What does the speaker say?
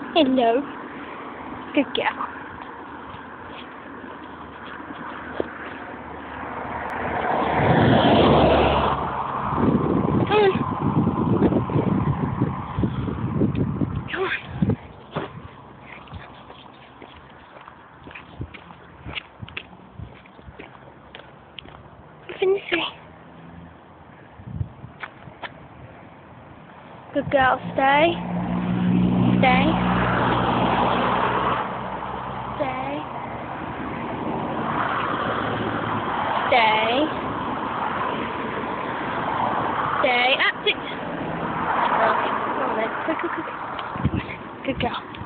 Hello. Good girl. Come on. Come on. Open this way. Good girl. Stay. Stay. Stay. Stay. Stay. Up it. Okay. Come on then. Quick, quick, quick. Good girl.